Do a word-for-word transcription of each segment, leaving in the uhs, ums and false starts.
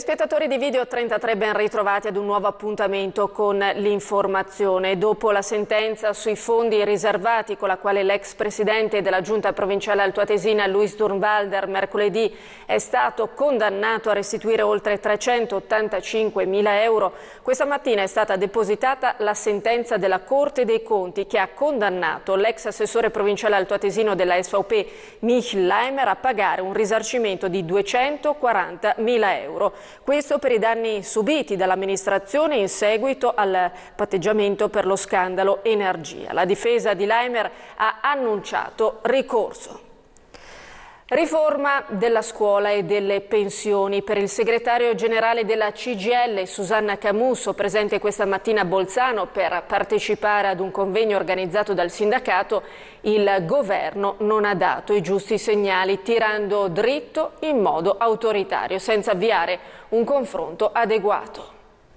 Telespettatori di Video trentatré, ben ritrovati ad un nuovo appuntamento con l'informazione. Dopo la sentenza sui fondi riservati con la quale l'ex presidente della giunta provinciale altoatesina Luis Durnwalder mercoledì è stato condannato a restituire oltre trecentottantacinquemila euro, questa mattina è stata depositata la sentenza della Corte dei Conti che ha condannato l'ex assessore provinciale altoatesino della S V P Michel Leimer a pagare un risarcimento di duecentoquarantamila euro. Questo per i danni subiti dall'amministrazione in seguito al patteggiamento per lo scandalo energia. La difesa di Leimer ha annunciato ricorso. Riforma della scuola e delle pensioni. Per il segretario generale della C G I L, Susanna Camusso, presente questa mattina a Bolzano per partecipare ad un convegno organizzato dal sindacato, il governo non ha dato i giusti segnali, tirando dritto in modo autoritario, senza avviare un confronto adeguato.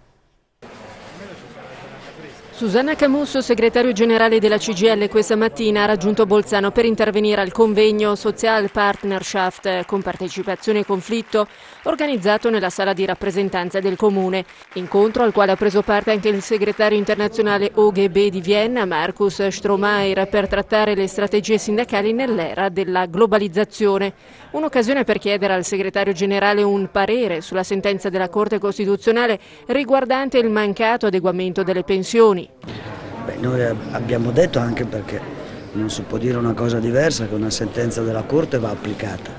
Susanna Camusso, segretario generale della C G I L, questa mattina ha raggiunto Bolzano per intervenire al convegno Sozialpartnerschaft con partecipazione e conflitto organizzato nella sala di rappresentanza del Comune. Incontro al quale ha preso parte anche il segretario internazionale O G B di Vienna, Markus Stromair, per trattare le strategie sindacali nell'era della globalizzazione. Un'occasione per chiedere al segretario generale un parere sulla sentenza della Corte Costituzionale riguardante il mancato adeguamento delle pensioni. Beh, noi abbiamo detto, anche perché non si può dire una cosa diversa, che una sentenza della Corte va applicata.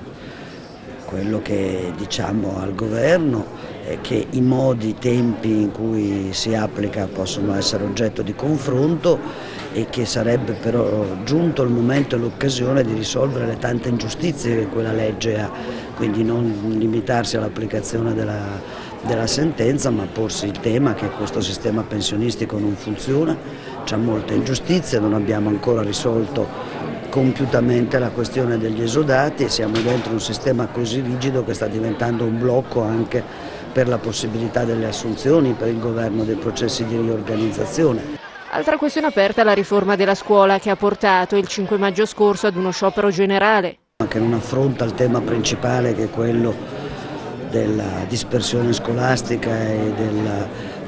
Quello che diciamo al governo è che i modi, i tempi in cui si applica possono essere oggetto di confronto e che sarebbe però giunto il momento e l'occasione di risolvere le tante ingiustizie che quella legge ha, quindi non limitarsi all'applicazione della della sentenza, ma porsi il tema che questo sistema pensionistico non funziona, c'è molte ingiustizie, non abbiamo ancora risolto compiutamente la questione degli esodati e siamo dentro un sistema così rigido che sta diventando un blocco anche per la possibilità delle assunzioni, per il governo dei processi di riorganizzazione. Altra questione aperta è la riforma della scuola che ha portato il cinque maggio scorso ad uno sciopero generale. Che non affronta il tema principale, che è quello della dispersione scolastica e della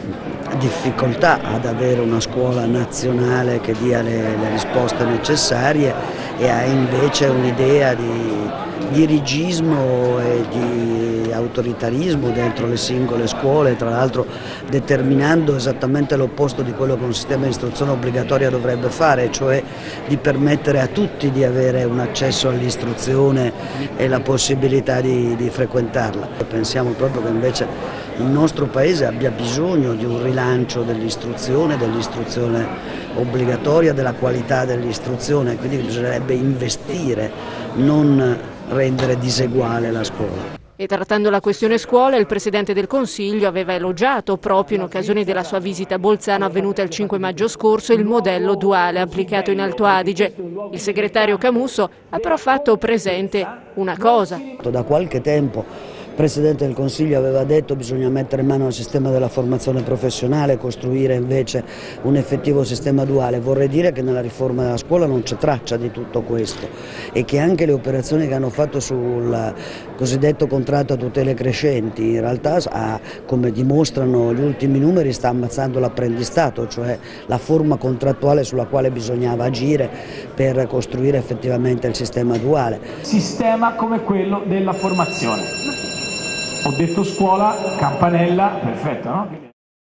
difficoltà ad avere una scuola nazionale che dia le, le risposte necessarie, e ha invece un'idea di dirigismo e di autoritarismo dentro le singole scuole, tra l'altro determinando esattamente l'opposto di quello che un sistema di istruzione obbligatoria dovrebbe fare, cioè di permettere a tutti di avere un accesso all'istruzione e la possibilità di, di frequentarla. Pensiamo proprio che invece il nostro Paese abbia bisogno di un rilancio dell'istruzione, dell'istruzione obbligatoria, della qualità dell'istruzione, quindi bisognerebbe investire, non rendere diseguale la scuola. E trattando la questione scuola, il Presidente del Consiglio aveva elogiato, proprio in occasione della sua visita a Bolzano avvenuta il cinque maggio scorso, il modello duale applicato in Alto Adige. Il segretario Camusso ha però fatto presente una cosa. Da qualche tempo il Presidente del Consiglio aveva detto che bisogna mettere in mano al sistema della formazione professionale, costruire invece un effettivo sistema duale. Vorrei dire che nella riforma della scuola non c'è traccia di tutto questo e che anche le operazioni che hanno fatto sul cosiddetto contratto a tutele crescenti in realtà, ha, come dimostrano gli ultimi numeri, sta ammazzando l'apprendistato, cioè la forma contrattuale sulla quale bisognava agire per costruire effettivamente il sistema duale. Sistema come quello della formazione. Ho detto scuola, campanella, perfetto, no?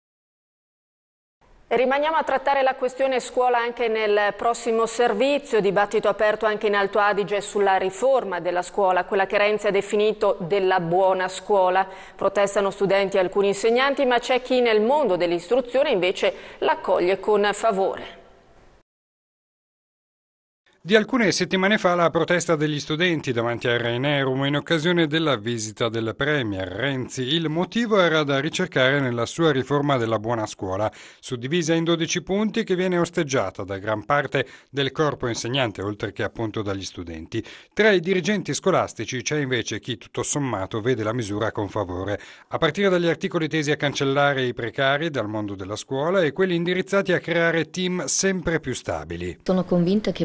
Rimaniamo a trattare la questione scuola anche nel prossimo servizio, dibattito aperto anche in Alto Adige sulla riforma della scuola, quella che Renzi ha definito della buona scuola. Protestano studenti e alcuni insegnanti, ma c'è chi nel mondo dell'istruzione invece l'accoglie con favore. Di alcune settimane fa la protesta degli studenti davanti al Rheinerum in occasione della visita del Premier Renzi. Il motivo era da ricercare nella sua riforma della buona scuola, suddivisa in dodici punti, che viene osteggiata da gran parte del corpo insegnante, oltre che appunto dagli studenti. Tra i dirigenti scolastici c'è invece chi tutto sommato vede la misura con favore, a partire dagli articoli tesi a cancellare i precari dal mondo della scuola e quelli indirizzati a creare team sempre più stabili. Sono convinta che può funzionare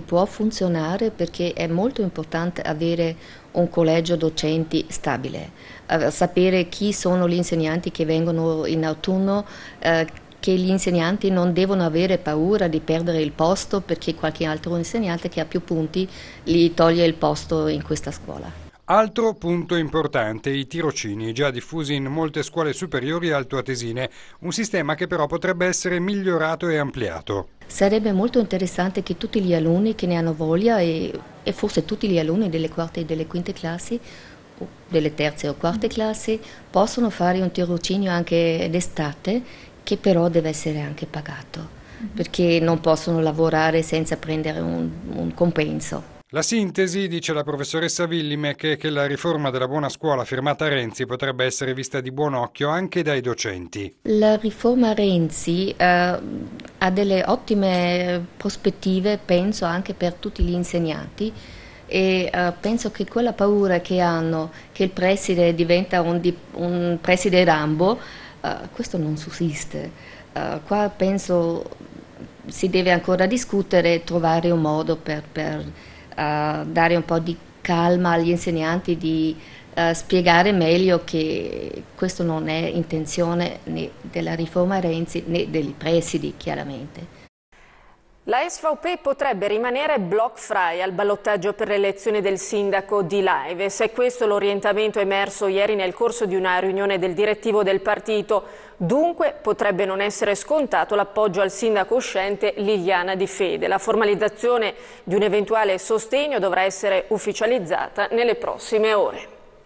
funzionare perché è molto importante avere un collegio docenti stabile, uh, sapere chi sono gli insegnanti che vengono in autunno, uh, che gli insegnanti non devono avere paura di perdere il posto perché qualche altro insegnante che ha più punti gli toglie il posto in questa scuola. Altro punto importante, i tirocini, già diffusi in molte scuole superiori altoatesine, un sistema che però potrebbe essere migliorato e ampliato. Sarebbe molto interessante che tutti gli alunni che ne hanno voglia e, e forse tutti gli alunni delle quarte e delle quinte classi, o delle terze o quarte classi, possono fare un tirocinio anche d'estate, che però deve essere anche pagato, perché non possono lavorare senza prendere un, un compenso. La sintesi, dice la professoressa Villimec, è che la riforma della buona scuola firmata Renzi potrebbe essere vista di buon occhio anche dai docenti. La riforma Renzi eh, ha delle ottime prospettive, penso, anche per tutti gli insegnanti e eh, penso che quella paura che hanno che il preside diventa un, un preside Rambo, eh, questo non sussiste. Eh, qua penso si deve ancora discutere e trovare un modo per... per Uh, dare un po' di calma agli insegnanti, di uh, spiegare meglio che questo non è intenzione né della riforma Renzi né dei presidi, chiaramente. La S V P potrebbe rimanere block-free al ballottaggio per l'elezione del sindaco di Laives. È questo l'orientamento emerso ieri nel corso di una riunione del direttivo del partito. Dunque potrebbe non essere scontato l'appoggio al sindaco uscente Liliana Di Fede. La formalizzazione di un eventuale sostegno dovrà essere ufficializzata nelle prossime ore.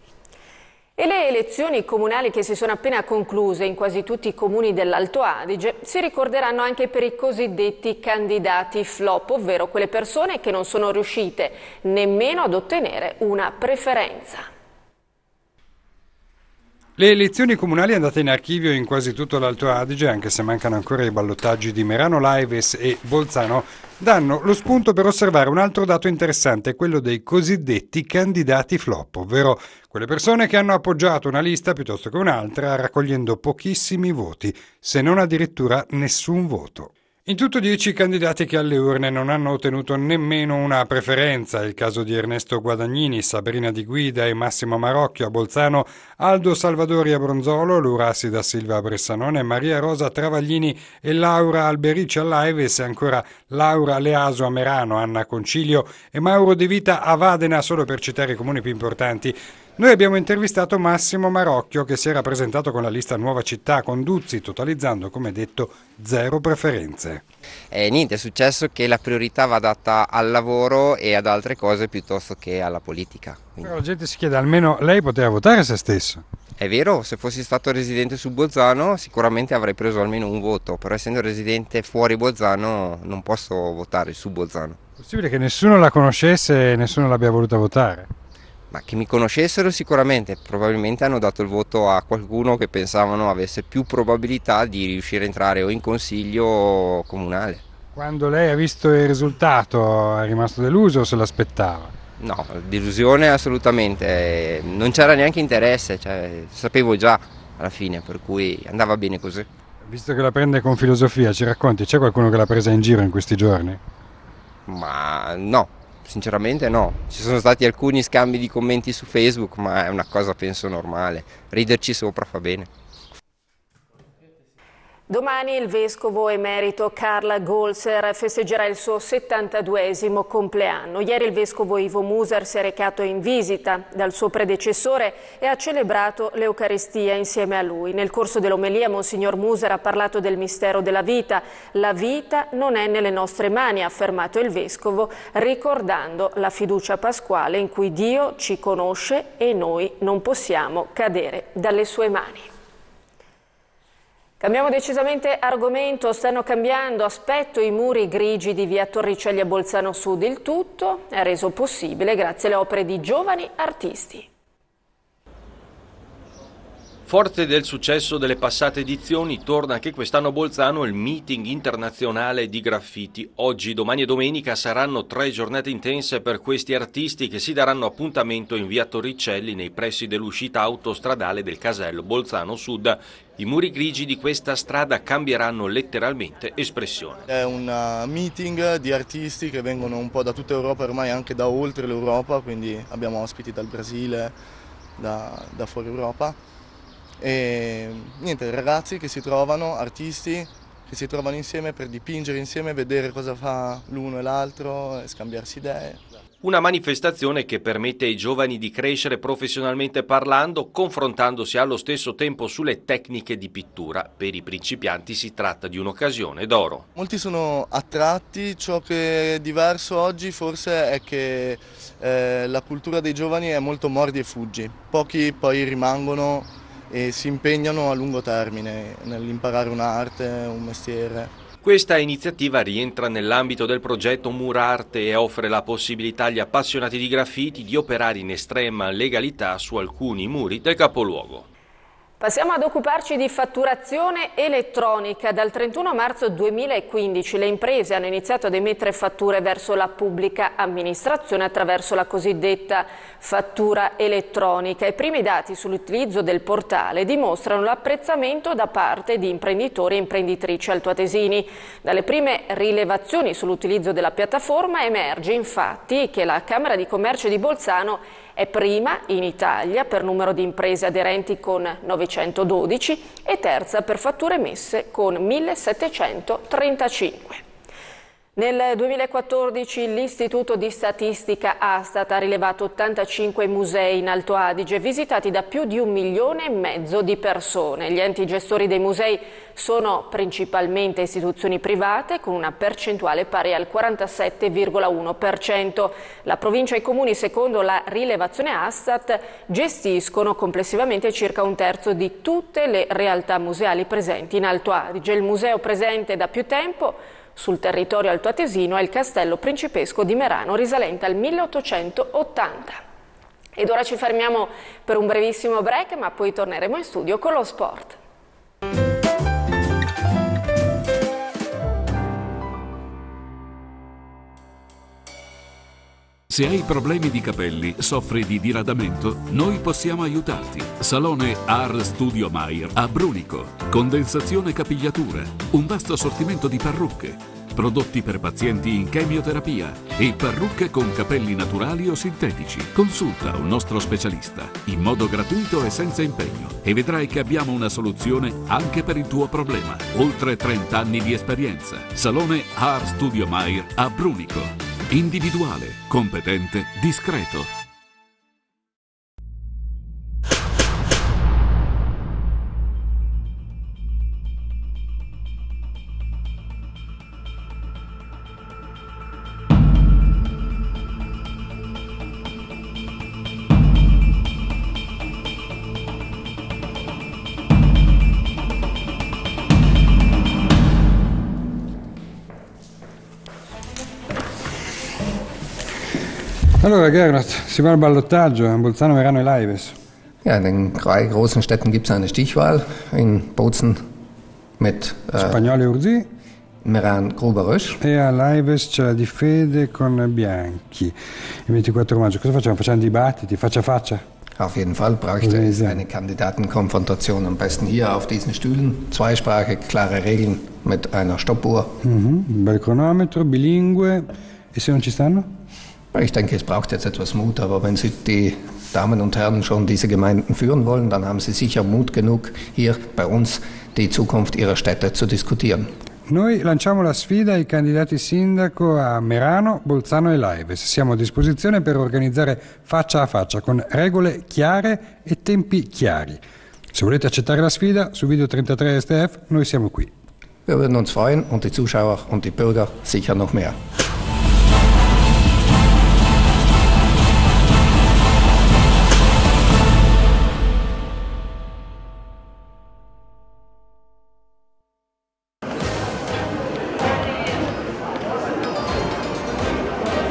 E le elezioni comunali che si sono appena concluse in quasi tutti i comuni dell'Alto Adige si ricorderanno anche per i cosiddetti candidati flop, ovvero quelle persone che non sono riuscite nemmeno ad ottenere una preferenza. Le elezioni comunali andate in archivio in quasi tutto l'Alto Adige, anche se mancano ancora i ballottaggi di Merano Laives e Bolzano, danno lo spunto per osservare un altro dato interessante, quello dei cosiddetti candidati flop, ovvero quelle persone che hanno appoggiato una lista piuttosto che un'altra, raccogliendo pochissimi voti, se non addirittura nessun voto. In tutto dieci candidati che alle urne non hanno ottenuto nemmeno una preferenza, il caso di Ernesto Guadagnini, Sabrina Di Guida e Massimo Marocchio a Bolzano, Aldo Salvadori a Bronzolo, Lurassi da Silva a Bressanone, Maria Rosa Travaglini e Laura Alberici a Laives e ancora Laura Leaso a Merano, Anna Concilio e Mauro De Vita a Vadena, solo per citare i comuni più importanti. Noi abbiamo intervistato Massimo Marocchio che si era presentato con la lista Nuova Città con Duzzi, totalizzando, come detto, zero preferenze. Eh, niente, è successo che la priorità va data al lavoro e ad altre cose piuttosto che alla politica. Quindi... Però la gente si chiede, almeno lei poteva votare se stesso. È vero, se fossi stato residente su Bolzano sicuramente avrei preso almeno un voto, però essendo residente fuori Bolzano non posso votare su Bolzano. È possibile che nessuno la conoscesse e nessuno l'abbia voluta votare? Ma che mi conoscessero sicuramente, probabilmente hanno dato il voto a qualcuno che pensavano avesse più probabilità di riuscire a entrare o in consiglio comunale. Quando lei ha visto il risultato è rimasto deluso o se l'aspettava? No, delusione assolutamente, non c'era neanche interesse, cioè, sapevo già alla fine, per cui andava bene così. Visto che la prende con filosofia, ci racconti, c'è qualcuno che l'ha presa in giro in questi giorni? Ma no. Sinceramente no, ci sono stati alcuni scambi di commenti su Facebook, ma è una cosa penso normale, riderci sopra fa bene. Domani il vescovo emerito Karl Golser festeggerà il suo settantaduesimo compleanno. Ieri il vescovo Ivo Muser si è recato in visita dal suo predecessore e ha celebrato l'Eucaristia insieme a lui. Nel corso dell'omelia Monsignor Muser ha parlato del mistero della vita. La vita non è nelle nostre mani, ha affermato il vescovo, ricordando la fiducia pasquale in cui Dio ci conosce e noi non possiamo cadere dalle sue mani. Cambiamo decisamente argomento, stanno cambiando aspetto i muri grigi di via Torricelli a Bolzano Sud. Il tutto è reso possibile grazie alle opere di giovani artisti. Forte del successo delle passate edizioni, torna anche quest'anno a Bolzano il meeting internazionale di graffiti. Oggi, domani e domenica saranno tre giornate intense per questi artisti che si daranno appuntamento in via Torricelli nei pressi dell'uscita autostradale del casello Bolzano Sud. I muri grigi di questa strada cambieranno letteralmente espressione. È un meeting di artisti che vengono un po' da tutta Europa, ormai anche da oltre l'Europa, quindi abbiamo ospiti dal Brasile, da, da fuori Europa. E niente, ragazzi che si trovano, artisti che si trovano insieme per dipingere insieme, vedere cosa fa l'uno e l'altro e scambiarsi idee. Una manifestazione che permette ai giovani di crescere professionalmente parlando, confrontandosi allo stesso tempo sulle tecniche di pittura. Per i principianti si tratta di un'occasione d'oro. Molti sono attratti, ciò che è diverso oggi forse è che eh, la cultura dei giovani è molto mordi e fuggi. Pochi poi rimangono e si impegnano a lungo termine nell'imparare un'arte, un mestiere. Questa iniziativa rientra nell'ambito del progetto Murarte e offre la possibilità agli appassionati di graffiti di operare in estrema legalità su alcuni muri del capoluogo. Passiamo ad occuparci di fatturazione elettronica. Dal trentuno marzo duemilaquindici le imprese hanno iniziato ad emettere fatture verso la pubblica amministrazione attraverso la cosiddetta fattura elettronica. I primi dati sull'utilizzo del portale dimostrano l'apprezzamento da parte di imprenditori e imprenditrici altoatesini. Dalle prime rilevazioni sull'utilizzo della piattaforma emerge infatti che la Camera di Commercio di Bolzano è prima in Italia per numero di imprese aderenti con novecentododici e terza per fatture emesse con millesettecentotrentacinque. Nel duemilaquattordici l'Istituto di Statistica Astat ha rilevato ottantacinque musei in Alto Adige visitati da più di un milione e mezzo di persone. Gli enti gestori dei musei sono principalmente istituzioni private con una percentuale pari al quarantasette virgola uno per cento. La provincia e i comuni, secondo la rilevazione Astat, gestiscono complessivamente circa un terzo di tutte le realtà museali presenti in Alto Adige. Il museo presente da più tempo sul territorio altoatesino è il Castello Principesco di Merano, risalente al milleottocentottanta. Ed ora ci fermiamo per un brevissimo break, ma poi torneremo in studio con lo sport. Se hai problemi di capelli, soffri di diradamento, noi possiamo aiutarti. Salone Hair Studio Mayer a Brunico. Condensazione capigliatura, un vasto assortimento di parrucche, prodotti per pazienti in chemioterapia e parrucche con capelli naturali o sintetici. Consulta un nostro specialista in modo gratuito e senza impegno e vedrai che abbiamo una soluzione anche per il tuo problema. Oltre trenta anni di esperienza. Salone Hair Studio Mayer a Brunico. Individuale, competente, discreto. Allora Gernot, si va al ballottaggio in Bolzano, Merano e Laives. Ja, in den drei großen Städten gibt es eine Stichwahl. In Bozen mit äh, Spagnoli e Urzi. Meran Gruber-Rösch. E a Laives c'è la Di Fede con Bianchi. Il ventiquattro maggio, cosa facciamo? Facciamo dibattiti, faccia a faccia? Auf jeden Fall bräuchte es eine Kandidatenkonfrontation, am besten hier auf diesen Stühlen. Zweisprachig, klare Regeln mit einer Stoppuhr. Mm-hmm. Un bel cronometro, bilingue. E se non ci stanno? Ich denke, es braucht jetzt etwas Mut, aber wenn Sie die Damen und Herren schon diese Gemeinden führen wollen, dann haben Sie sicher Mut genug, hier bei uns die Zukunft Ihrer Städte zu diskutieren. Noi lanciamo la sfida ai candidati sindaco a Merano, Bolzano e Laives. Siamo a disposizione per organizzare faccia a faccia, con regole chiare e tempi chiari. Se volete accettare la sfida, su Video trentatré S T F, noi siamo qui. Wir würden uns freuen und die Zuschauer und die Bürger sicher noch mehr.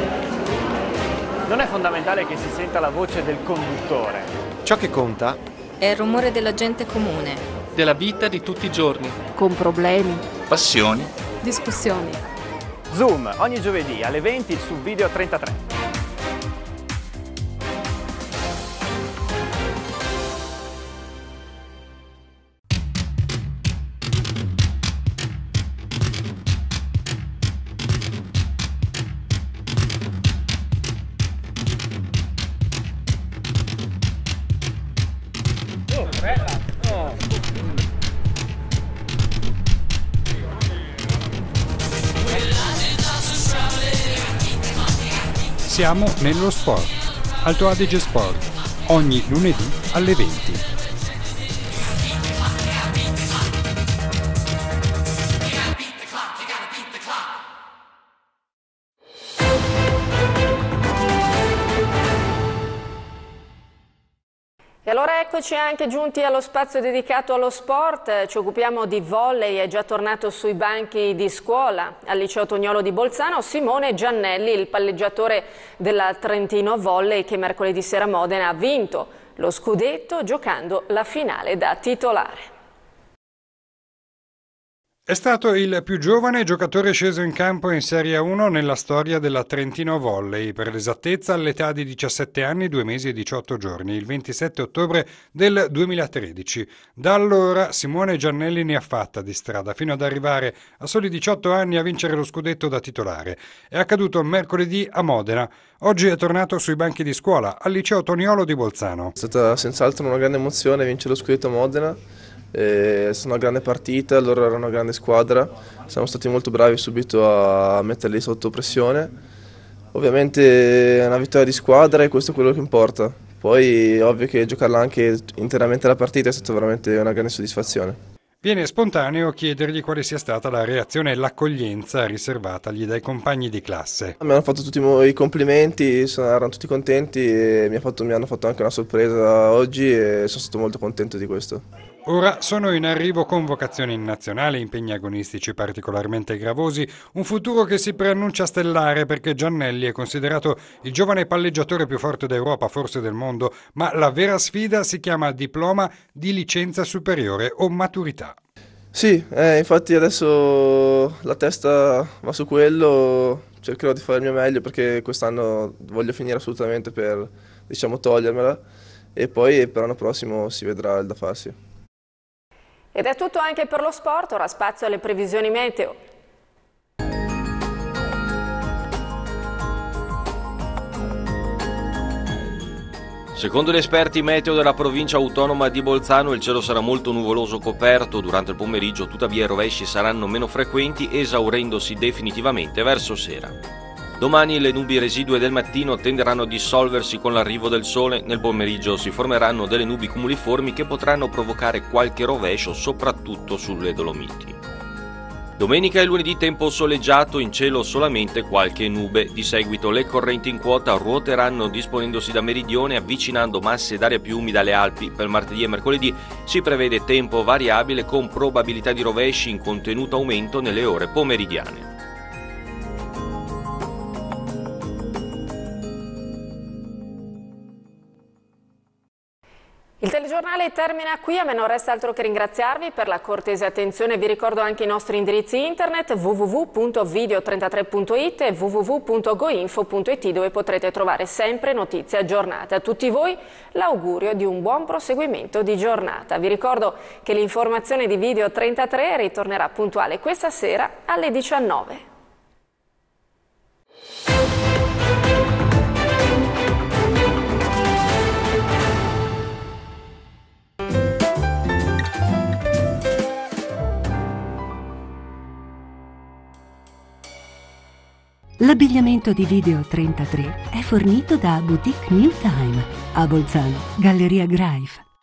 Non è fondamentale che si senta la voce del conduttore. Ciò che conta È il rumore della gente comune. Della vita di tutti i giorni. Con problemi, Passioni. discussioni. Zoom, ogni giovedì alle venti su Video trentatré. Siamo nello sport. Alto Adige Sport, ogni lunedì alle venti. E allora eccoci anche giunti allo spazio dedicato allo sport. Ci occupiamo di volley, è già tornato sui banchi di scuola al liceo Toniolo di Bolzano Simone Giannelli, il palleggiatore della Trentino Volley che mercoledì sera a Modena ha vinto lo scudetto giocando la finale da titolare. È stato il più giovane giocatore sceso in campo in Serie uno nella storia della Trentino Volley, per l'esattezza all'età di diciassette anni, due mesi e diciotto giorni, il ventisette ottobre del duemilatredici. Da allora Simone Giannelli ne ha fatta di strada, fino ad arrivare a soli diciotto anni a vincere lo scudetto da titolare. È accaduto mercoledì a Modena. Oggi è tornato sui banchi di scuola al liceo Toniolo di Bolzano. È stata senz'altro una grande emozione vincere lo scudetto a Modena. È stata una grande partita, loro erano una grande squadra, siamo stati molto bravi subito a metterli sotto pressione. Ovviamente è una vittoria di squadra e questo è quello che importa. Poi è ovvio che giocarla anche interamente la partita è stata veramente una grande soddisfazione. Viene spontaneo chiedergli quale sia stata la reazione e l'accoglienza riservatagli dai compagni di classe. Mi hanno fatto tutti i complimenti, erano tutti contenti e mi, ha fatto, mi hanno fatto anche una sorpresa oggi e sono stato molto contento di questo. Ora sono in arrivo convocazioni in nazionale, impegni agonistici particolarmente gravosi, un futuro che si preannuncia stellare perché Giannelli è considerato il giovane palleggiatore più forte d'Europa, forse del mondo, ma la vera sfida si chiama diploma di licenza superiore o maturità. Sì, eh, infatti adesso la testa va su quello, cercherò di fare il mio meglio perché quest'anno voglio finire assolutamente per, diciamo, togliermela e poi per l'anno prossimo si vedrà il da farsi. Ed è tutto anche per lo sport, ora spazio alle previsioni meteo. Secondo gli esperti meteo della provincia autonoma di Bolzano il cielo sarà molto nuvoloso coperto durante il pomeriggio, tuttavia i rovesci saranno meno frequenti esaurendosi definitivamente verso sera. Domani le nubi residue del mattino tenderanno a dissolversi con l'arrivo del sole, nel pomeriggio si formeranno delle nubi cumuliformi che potranno provocare qualche rovescio soprattutto sulle Dolomiti. Domenica e lunedì tempo soleggiato, in cielo solamente qualche nube, di seguito le correnti in quota ruoteranno disponendosi da meridione avvicinando masse d'aria più umida alle Alpi. Per martedì e mercoledì si prevede tempo variabile con probabilità di rovesci in contenuto aumento nelle ore pomeridiane. Il telegiornale termina qui, a me non resta altro che ringraziarvi per la cortese attenzione. Vi ricordo anche i nostri indirizzi internet w w w punto video trentatré punto it e w w w punto goinfo punto it dove potrete trovare sempre notizie aggiornate. A tutti voi l'augurio di un buon proseguimento di giornata. Vi ricordo che l'informazione di Video trentatré ritornerà puntuale questa sera alle diciannove. L'abbigliamento di Video trentatré è fornito da Boutique New Time a Bolzano, Galleria Greif.